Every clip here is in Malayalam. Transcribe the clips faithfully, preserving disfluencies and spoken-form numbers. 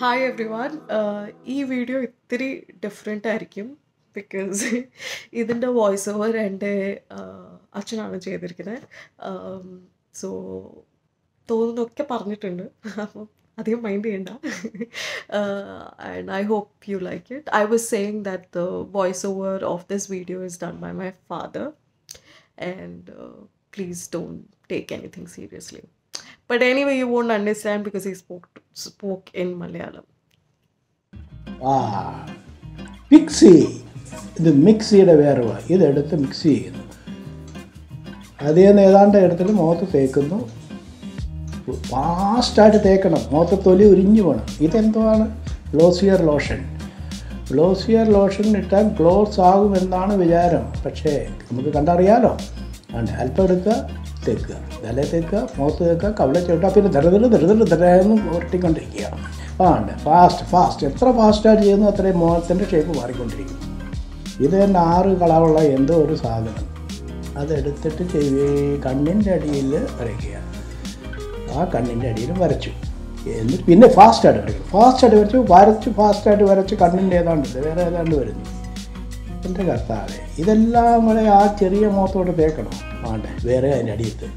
Hi everyone. Uh, ഈ വീഡിയോ ഇത്തിരി ഡിഫറെൻ്റ് ആയിരിക്കും ബിക്കോസ് ഇതിൻ്റെ വോയിസ് ഓവർ എൻ്റെ അച്ഛനാണ് ചെയ്തിരിക്കുന്നത്. സോ തോന്നുന്നൊക്കെ പറഞ്ഞിട്ടുണ്ട്, അപ്പം അധികം മൈൻഡ് ചെയ്യണ്ട. And I hope you like it. I was saying that the voice over of this video is done by my father and uh, please don't take anything seriously. But anyway, you won't understand because he spoke spoke in Malayalam. Ah, mixie ഇത് മിക്സിയുടെ വേർവ ഇതെടുത്ത് മിക്സ് ചെയ്യുന്നു. അതിൽ നിന്ന് ഏതാണ്ട് എടുത്തിട്ട് മുഖത്ത് തേക്കുന്നു. ഫാസ്റ്റായിട്ട് തേക്കണം, മുഖത്ത് തൊലി ഉരിഞ്ഞു പോകണം. ഇതെന്തുവാണ്? Glossier lotion. ഗ്ലോസിയർ ലോഷൻ ഇട്ടാൽ ഗ്ലോസ് ആകുമെന്നാണ് വിചാരം, പക്ഷേ നമുക്ക് കണ്ടറിയാലോ. ആണ് അല്പം എടുക്കുക, തേക്കുക, തല തേക്കുക, മുഖത്ത് തേക്കുക, കവിള ചേട്ടാ, പിന്നെ ദരദര ദരദര ദരന്ന് ഉരട്ടിക്കൊണ്ടിരിക്കുക. ആ ഉണ്ട് ഫാസ്റ്റ് ഫാസ്റ്റ് എത്ര ഫാസ്റ്റായിട്ട് ചെയ്യുന്നു അത്രയും മുഖത്തിൻ്റെ ഷേപ്പ് മാറിക്കൊണ്ടിരിക്കും. ഇത് തന്നെ ആറ് കളറുള്ള എന്തോ ഒരു സാധനം അതെടുത്തിട്ട് ചെയ്ത് കണ്ണിൻ്റെ അടിയിൽ വരയ്ക്കുക. ആ കണ്ണിൻ്റെ അടിയിൽ വരച്ചു, എന്നിട്ട് പിന്നെ ഫാസ്റ്റായിട്ട് വരയ്ക്കണം. ഫാസ്റ്റായിട്ട് വരച്ചു വരച്ച് ഫാസ്റ്റായിട്ട് വരച്ച് കണ്ണിൻ്റെ ഏതാണ്ട് വേറെ ഏതാണ്ട് വരുന്നു. എൻ്റെ കർത്താവേ, ഇതെല്ലാം കൂടെ ആ ചെറിയ മുഖത്തോട്ട് തേക്കണം. ആണ്ടെ വേറെ അതിൻ്റെ അടിയത്ത്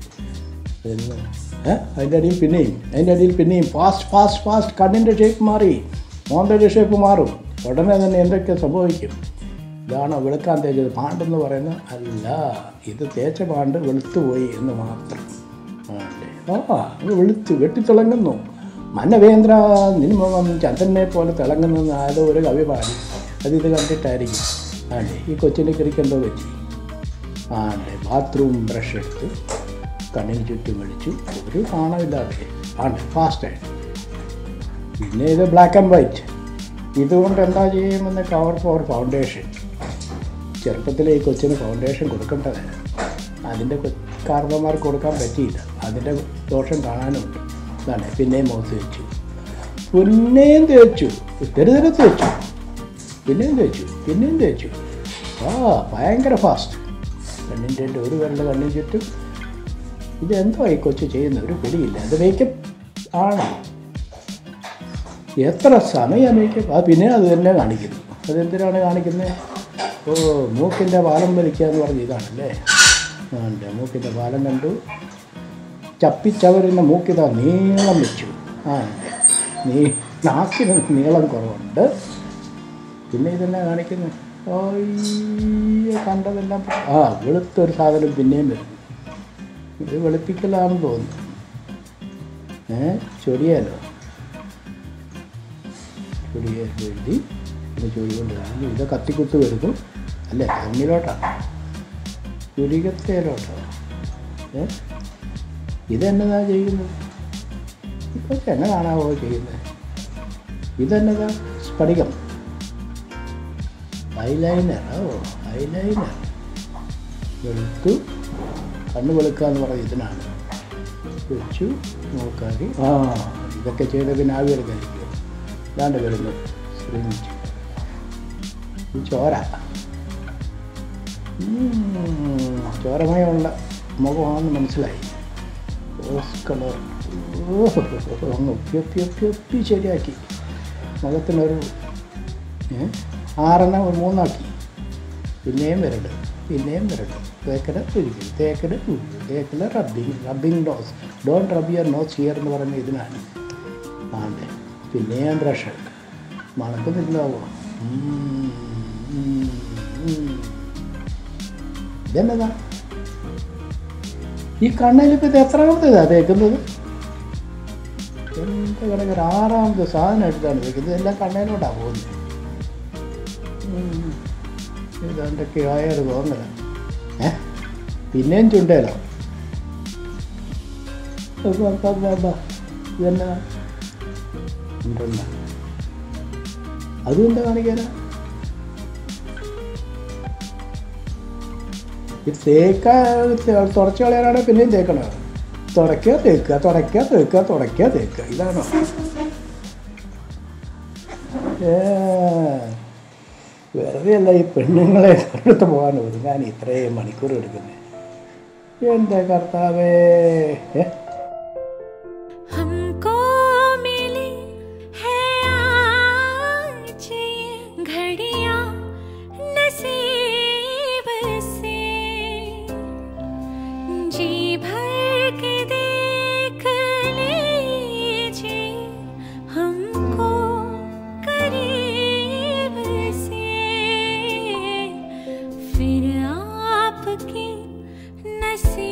ഏഹ് അതിൻ്റെ അടിയിൽ പിന്നെയും അതിൻ്റെ അടിയിൽ പിന്നെയും ഫാസ്റ്റ് ഫാസ്റ്റ് ഫാസ്റ്റ് കണ്ണിൻ്റെ ഷേപ്പ് മാറി, മോന്തയുടെ ഷേപ്പ് മാറും. ഉടനെ തന്നെ എന്തൊക്കെ സംഭവിക്കും? ഇതാണ് വെളുക്കാൻ തേച്ചത്. പാണ്ടെന്ന് പറയുന്നത് അല്ല, ഇത് തേച്ച പാണ്ട് വെളുത്തു പോയി എന്ന് മാത്രം. ആണ്ടെ ആ അത് വെളുത്ത് വെട്ടിത്തിളങ്ങുന്നു. മനവേന്ദ്ര നിൻമുഖം ചന്ദ്രനെ പോലെ തിളങ്ങുന്നെന്ന് ആരോ ഒരു കവി പാടി. അതിത് കണ്ടിട്ടായിരിക്കും. ആണ്ടെ ഈ കൊച്ചിൻ്റെ കിറിക്കെന്തോ പറ്റി. ആണ്ടെ ബാത്റൂം ബ്രഷ് എടുത്ത് കണ്ണിന് ചുറ്റും വലിച്ചു, ഒരു കാണമില്ലാതെ. ആണ്ടെ ഫാസ്റ്റായിട്ട്. പിന്നെ ഇത് ബ്ലാക്ക് ആൻഡ് വൈറ്റ്. ഇതുകൊണ്ട് എന്താ ചെയ്യുമെന്ന് കവർ ഫോർ ഫൗണ്ടേഷൻ. ചെറുപ്പത്തിലെ ഈ കൊച്ചിന് ഫൗണ്ടേഷൻ കൊടുക്കേണ്ടത് അതിൻ്റെ കാരണവന്മാർക്ക് കൊടുക്കാൻ പറ്റിയില്ല. അതിൻ്റെ ദോഷം കാണാനുണ്ട്. അതാണ് പിന്നെയും മുഖത്ത് വെച്ചു, പിന്നെയും തേച്ചു, തെരുതെരു തേച്ചു, പിന്നെയും തേച്ചു, പിന്നെയും തേച്ചു. ആ ഭയങ്കര ഫാസ്റ്റ്. കണ്ണിൻ്റെ ഒരു പേരുടെ കണ്ണിന് ചുറ്റും. ഇതെന്തോ ഈ കൊച്ചു ചെയ്യുന്നത് ഒരു പിടിയില്ല. അത് മേക്കപ്പ് ആണ്. എത്ര സമയം മേക്കപ്പ്? ആ പിന്നെ അത് തന്നെ കാണിക്കുന്നു. അതെന്തിനാണ് കാണിക്കുന്നത്? ഓ മൂക്കിൻ്റെ പാലം വലിക്കുക എന്ന് പറഞ്ഞ് ഇതാണല്ലേ. എൻ്റെ മൂക്കിൻ്റെ പാലം കണ്ടു. ചപ്പിച്ചവരുന്ന മൂക്കിതാ നീളം വെച്ചു. ആ നീ നാക്കിന് നീളം കുറവുണ്ട്. പിന്നെ ഇതെല്ലാം കാണിക്കുന്നു. കണ്ടതെല്ലാം ആ വെളുത്തൊരു സാധനം പിന്നെയും വരുന്നു. ഇത് വെളുപ്പിക്കലാണെന്ന് തോന്നുന്നു. ഏ ചൊടിയാലോ ചൊടിയാലോ എഴുതി ഇത് ചൊടി കൊണ്ട് കാണുന്നു. ഇത് കത്തിക്കുത്ത് വരുന്നു അല്ലേ? കണ്ണിലോട്ടാണ്, ചുരികത്തേലോട്ടോ. ഏ ഇതെന്നതാ ചെയ്യുന്നത്? ഇപ്പോൾ എന്നെ കാണാവോ ചെയ്യുന്നത്? ഇതെന്നതാ? സ്ഫടികം, ഐലൈനർ. ഓ ഐലൈനർ വെളുത്തു. കണ്ണ് വെളുക്കുക എന്ന് പറയുന്നത് ഇതിനാണ്. വെച്ചു നോക്കാതി. ആ ഇതൊക്കെ ചെയ്ത പിന്നെ ആവി എടുക്കാതിരിക്കും. ഇതാണ്ട് വരുന്നു ശ്രമിച്ചു. ഈ ചോര ചോരമയമുള്ള മുഖമാണെന്ന് മനസ്സിലായി. Rose colour. ഓഹോ അങ്ങ് ഒപ്പി ഒപ്പി ഒപ്പി ശരിയാക്കി. മുഖത്തിനൊരു ആറെണ്ണം മൂന്നാക്കി. പിന്നെയും വരട്, പിന്നെയും വരട്. തേക്കട പിരിക്കും, തേക്കട തേക്കട റബ്ബിങ് റബ്ബിങ് ഡോസ്. Don't rub your nose here എന്ന് പറയുന്നത് ഇതിനാണ്. ആണ്ടെ പിന്നെയും ബ്രഷ് മണക്കുന്നില്ലാവോ? ഇതെന്നതാ? ഈ കണ്ണിലിപ്പോൾ ഇത് എത്രാമത്തേതാ തേക്കുന്നത്? എന്താ കിടക്കൊരു ആറാമത്തെ സാധനം എടുത്താണ് തേക്കുന്നത്. ഇതെല്ലാം കണ്ണയിലോട്ടാണ് പോകുന്നത്. ഇതെന്തൊക്കെ ആയൊരു തോന്നല. ഏ പിന്നെയും ചുണ്ടേലോ? ഇതെന്നാ ഉണ്ടല്ല. അതും എന്താ കാണിക്കാനാ? ഇത് തേക്കാ തുടച്ചു കളയാനാണ് പിന്നെയും തേക്കണത്. തുടയ്ക്കുക തേക്കുക, തുടയ്ക്കുക തേക്കുക, തുടയ്ക്കുക തേക്കുക. ഇതാണോ? ഏ വെറുതെ അല്ല ഈ പെണ്ണുങ്ങളെ അടുത്ത് പോകാൻ ഒതുങ്ങാൻ ഇത്രയും മണിക്കൂർ എടുക്കുന്നത്. എൻ്റെ കർത്താവേ. हमको मिली है के देख लीजिए हमको करीब से, फिर आपकी नसीब